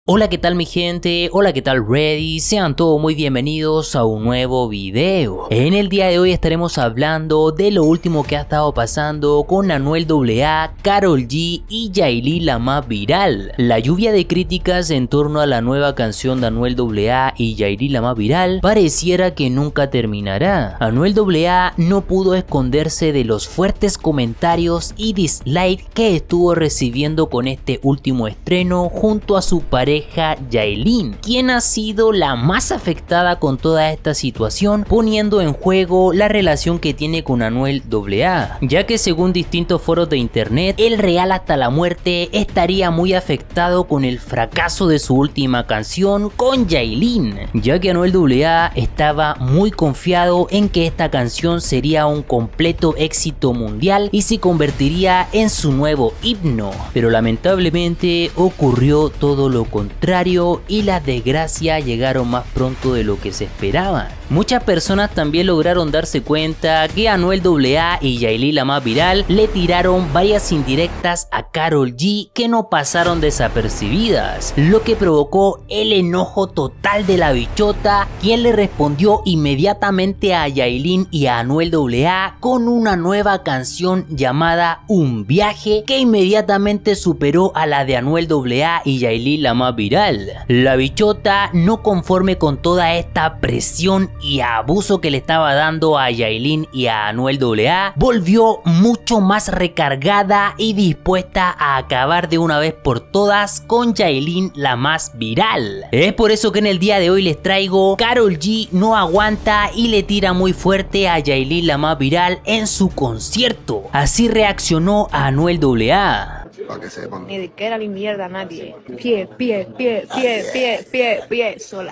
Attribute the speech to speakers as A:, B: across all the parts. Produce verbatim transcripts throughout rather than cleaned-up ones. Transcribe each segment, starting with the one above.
A: Hola, ¿qué tal mi gente? Hola, ¿qué tal Ready? Sean todos muy bienvenidos a un nuevo video. En el día de hoy estaremos hablando de lo último que ha estado pasando con Anuel doble A, Karol G y Yailin, la más viral. La lluvia de críticas en torno a la nueva canción de Anuel doble A y Yailin, la más viral, pareciera que nunca terminará. Anuel doble A no pudo esconderse de los fuertes comentarios y dislikes que estuvo recibiendo con este último estreno junto a su pareja Yailin, quien ha sido la más afectada con toda esta situación, poniendo en juego la relación que tiene con Anuel doble A, ya que según distintos foros de internet, el Real hasta la muerte estaría muy afectado con el fracaso de su última canción con Yailin, ya que Anuel doble A estaba muy confiado en que esta canción sería un completo éxito mundial y se convertiría en su nuevo himno, pero lamentablemente ocurrió todo lo contrario. contrario y las desgracias llegaron más pronto de lo que se esperaba. Muchas personas también lograron darse cuenta que Anuel doble A y Yailin, la más viral, le tiraron varias indirectas a Karol G que no pasaron desapercibidas, lo que provocó el enojo total de la bichota, quien le respondió inmediatamente a Yailin y a Anuel doble A con una nueva canción llamada Un Viaje, que inmediatamente superó a la de Anuel doble A y Yailin, la más viral. La bichota, no conforme con toda esta presión y abuso que le estaba dando a Yailin y a Anuel doble A, volvió mucho más recargada y dispuesta a acabar de una vez por todas con Yailin, la más viral. Es por eso que en el día de hoy les traigo Karol G no aguanta y le tira muy fuerte a Yailin, la más viral, en su concierto. Así reaccionó a Anuel doble A.
B: Para que sepan.
C: Ni de que era ni mierda nadie. Pie, pie, pie, pie, pie, pie, pie, sola.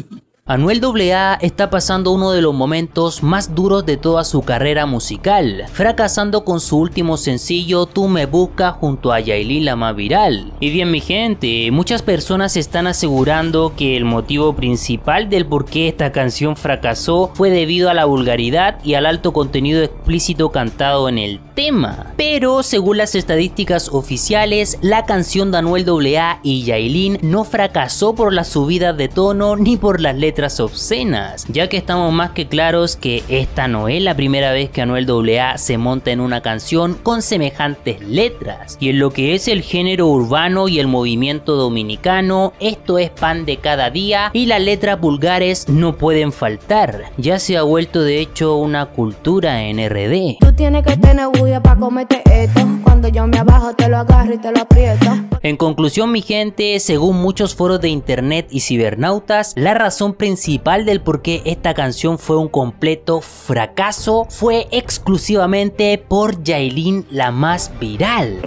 A: Anuel doble A está pasando uno de los momentos más duros de toda su carrera musical, fracasando con su último sencillo Tú me buscas junto a Yailin, la más viral. Y bien mi gente, muchas personas están asegurando que el motivo principal del por qué esta canción fracasó fue debido a la vulgaridad y al alto contenido explícito cantado en el tema. Pero según las estadísticas oficiales, la canción de Anuel doble A y Yailin no fracasó por las subidas de tono ni por las letras obscenas, ya que estamos más que claros que esta no es la primera vez que Anuel doble A se monta en una canción con semejantes letras, y en lo que es el género urbano y el movimiento dominicano, esto es pan de cada día y las letras vulgares no pueden faltar. Ya se ha vuelto de hecho una cultura en R D.
C: Tú tienes que tener bulla para comerte esto. Cuando yo me abajo te lo agarro y te lo aprieto.
A: En conclusión mi gente, según muchos foros de internet y cibernautas, la razón principal del por qué esta canción fue un completo fracaso fue exclusivamente por Yailin, la más viral.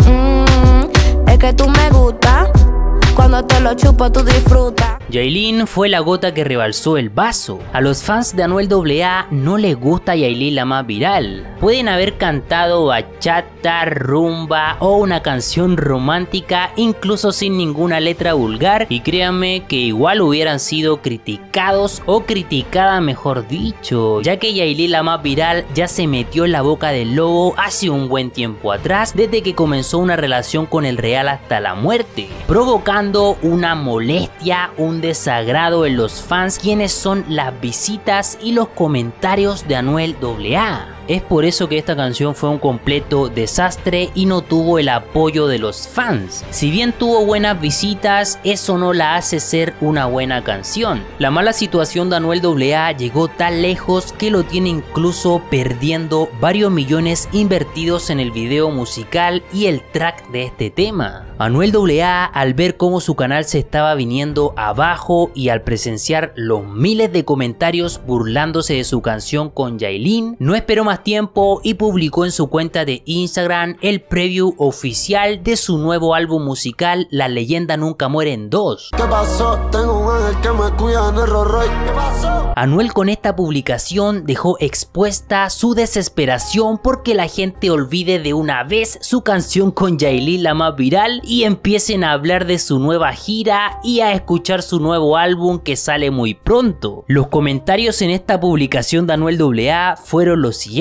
C: Mm, es que tú me gustas. Cuando te lo chupo tú disfrutas.
A: Yailin fue la gota que rebalsó el vaso. A los fans de Anuel doble A no les gusta Yailin, la más viral. Pueden haber cantado bachata, rumba o una canción romántica incluso sin ninguna letra vulgar, y créanme que igual hubieran sido criticados o criticada mejor dicho, ya que Yailin, la más viral, ya se metió en la boca del lobo hace un buen tiempo atrás, desde que comenzó una relación con el Real hasta la muerte, provocando una molestia, un desagrado en los fans, quienes son las visitas y los comentarios de Anuel doble A. Es por eso que esta canción fue un completo desastre y no tuvo el apoyo de los fans. Si bien tuvo buenas visitas, eso no la hace ser una buena canción. La mala situación de Anuel doble A llegó tan lejos que lo tiene incluso perdiendo varios millones invertidos en el video musical y el track de este tema. Anuel doble A, al ver cómo su canal se estaba viniendo abajo y al presenciar los miles de comentarios burlándose de su canción con Yailin, no esperó más tiempo y publicó en su cuenta de Instagram el preview oficial de su nuevo álbum musical La Leyenda Nunca Muere en dos.
B: ¿Qué pasó? Tengo un ángel que me cuida en el Rolls Royce. ¿Qué pasó?
A: Anuel con esta publicación dejó expuesta su desesperación porque la gente olvide de una vez su canción con Yailin, la más viral, y empiecen a hablar de su nueva gira y a escuchar su nuevo álbum que sale muy pronto. Los comentarios en esta publicación de Anuel doble A fueron los siguientes.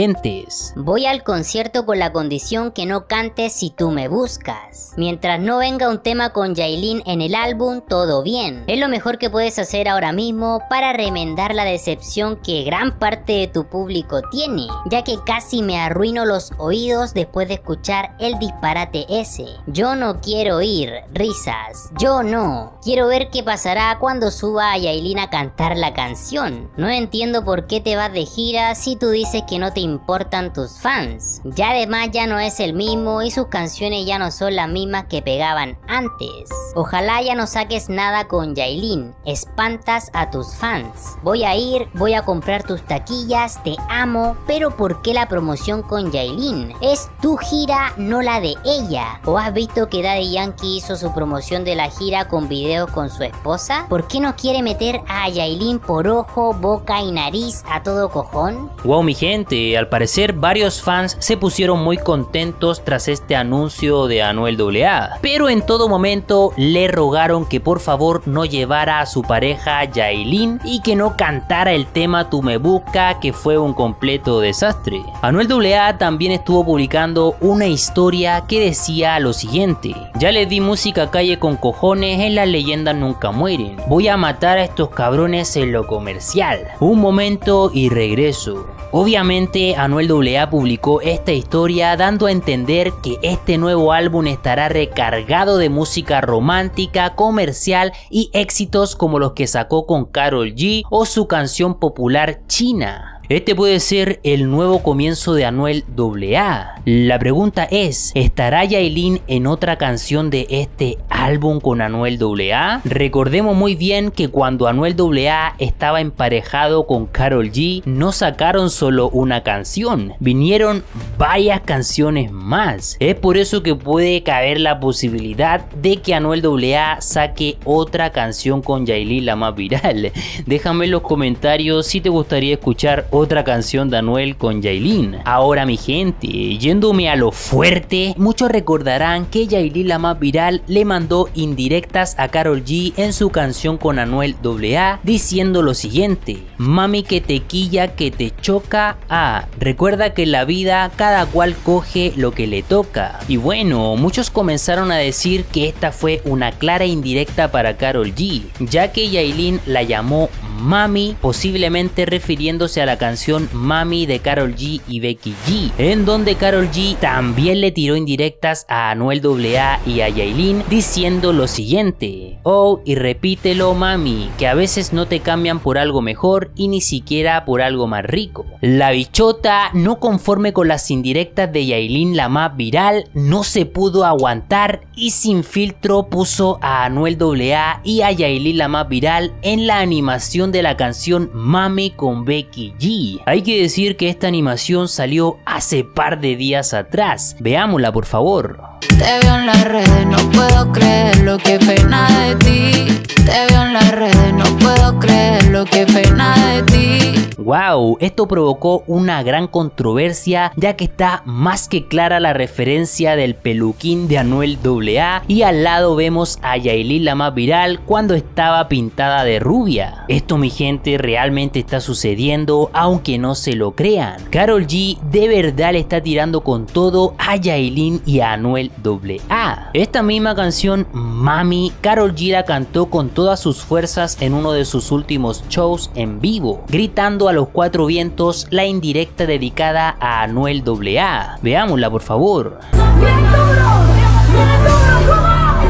A: siguientes.
D: Voy al concierto con la condición que no cantes Si Tú Me Buscas. Mientras no venga un tema con Yailin en el álbum, todo bien. Es lo mejor que puedes hacer ahora mismo para remendar la decepción que gran parte de tu público tiene, ya que casi me arruino los oídos después de escuchar el disparate ese. Yo no quiero ir, risas. Yo no. Quiero ver qué pasará cuando suba a Yailin a cantar la canción. No entiendo por qué te vas de gira si tú dices que no te importan tus fans. Ya además ya no es el mismo y sus canciones ya no son las mismas que pegaban antes. Ojalá ya no saques nada con Yailin. Espantas a tus fans. Voy a ir, voy a comprar tus taquillas, te amo, pero ¿por qué la promoción con Yailin? Es tu gira, no la de ella. ¿O has visto que Daddy Yankee hizo su promoción de la gira con videos con su esposa? ¿Por qué no quiere meter a Yailin por ojo, boca y nariz a todo cojón?
A: Wow, mi gente, al parecer varios fans se pusieron muy contentos tras este anuncio de Anuel doble A, pero en todo momento le rogaron que por favor no llevara a su pareja Yailin y que no cantara el tema Tú Me Busca, que fue un completo desastre. Anuel doble A también estuvo publicando una historia que decía lo siguiente: ya les di música calle con cojones, en las leyendas nunca mueren, voy a matar a estos cabrones en lo comercial, un momento y regreso. Obviamente Anuel doble A publicó esta historia dando a entender que este nuevo álbum estará recargado de música romántica, comercial y éxitos como los que sacó con Karol G o su canción popular China. Este puede ser el nuevo comienzo de Anuel doble A. La pregunta es, ¿estará Yailin en otra canción de este álbum con Anuel doble A? Recordemos muy bien que cuando Anuel doble A estaba emparejado con Karol G, no sacaron solo una canción, vinieron varias canciones más. Es por eso que puede caber la posibilidad de que Anuel doble A saque otra canción con Yailin, la más viral. Déjame en los comentarios si te gustaría escuchar otra canción de Anuel con Yailin. Ahora mi gente, yéndome a lo fuerte, muchos recordarán que Yailin, la más viral, le mandó indirectas a Karol G en su canción con Anuel doble A diciendo lo siguiente: mami que te quilla, que te choca, ah, recuerda que en la vida cada cual coge lo que le toca. Y bueno, muchos comenzaron a decir que esta fue una clara indirecta para Karol G, ya que Yailin la llamó mami, posiblemente refiriéndose a la canción Mami de Karol G y Becky G, en donde Karol G también le tiró indirectas a Anuel doble A y a Yailin diciendo lo siguiente: oh, y repítelo mami, que a veces no te cambian por algo mejor y ni siquiera por algo más rico. La bichota, no conforme con las indirectas de Yailin, la más viral, no se pudo aguantar y sin filtro puso a Anuel doble A y a Yailin, la más viral, en la animación de la canción Mami con Becky G. Hay que decir que esta animación salió hace par de días atrás. Veámosla por favor.
E: Te veo en las redes, no puedo creer lo que pena de ti. Te veo en las redes, no puedo creer lo que pena de ti.
A: Wow, esto provocó una gran controversia, ya que está más que clara la referencia del peluquín de Anuel doble A y al lado vemos a Yailin, la más viral, cuando estaba pintada de rubia. Esto, mi gente, realmente está sucediendo, aunque no se lo crean. Karol G de verdad le está tirando con todo a Yailin y a Anuel doble A. Esta misma canción, Mami, Karol G la cantó con todas sus fuerzas en uno de sus últimos shows en vivo, gritando a los cuatro vientos la indirecta dedicada a Anuel doble A. Veámosla por favor.
F: Bien duro, bien duro, ¿cómo?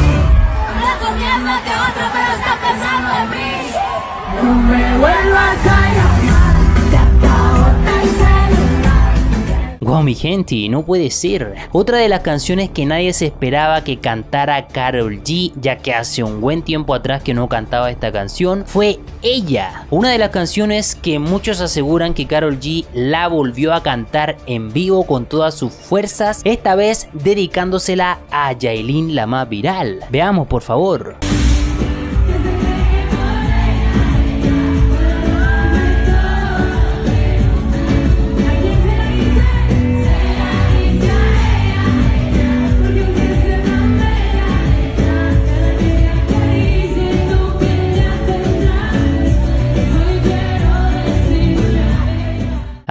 F: Recogiéndote otro, pero estás pensando en mí. No me vuelvas a llamar, te acabo de celular.
A: Wow, mi gente, no puede ser. Otra de las canciones que nadie se esperaba que cantara Karol G, ya que hace un buen tiempo atrás que no cantaba esta canción, fue Ella. Una de las canciones que muchos aseguran que Karol G la volvió a cantar en vivo con todas sus fuerzas, esta vez dedicándosela a Yailin, la más viral. Veamos por favor.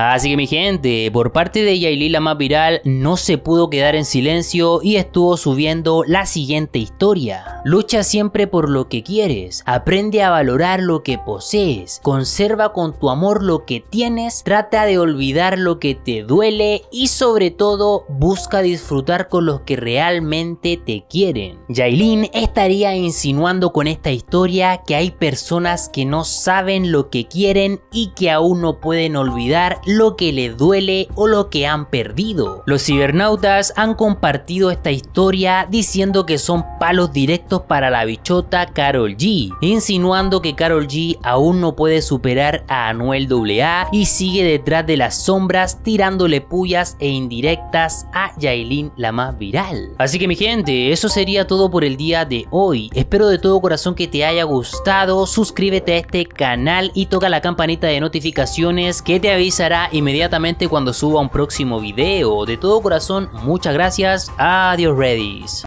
A: Así que mi gente, por parte de Yailin la más viral, no se pudo quedar en silencio y estuvo subiendo la siguiente historia. Lucha siempre por lo que quieres, aprende a valorar lo que posees, conserva con tu amor lo que tienes, trata de olvidar lo que te duele y sobre todo busca disfrutar con los que realmente te quieren. Yailin estaría insinuando con esta historia que hay personas que no saben lo que quieren y que aún no pueden olvidar lo que les duele o lo que han perdido. Los cibernautas han compartido esta historia diciendo que son palos directos para la bichota Karol G, insinuando que Karol G aún no puede superar a Anuel doble A y sigue detrás de las sombras tirándole pullas e indirectas a Yailin la más viral. Así que mi gente, eso sería todo por el día de hoy. Espero de todo corazón que te haya gustado. Suscríbete a este canal y toca la campanita de notificaciones que te avisará inmediatamente cuando suba un próximo video. De todo corazón, muchas gracias. Adiós, Reddies.